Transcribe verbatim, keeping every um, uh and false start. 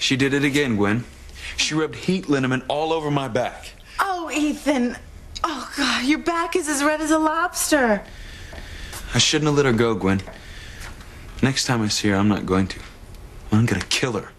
She did it again, Gwen. She rubbed heat liniment all over my back. Oh, Ethan. Oh, God, your back is as red as a lobster. I shouldn't have let her go, Gwen. Next time I see her, I'm not going to. I'm gonna kill her.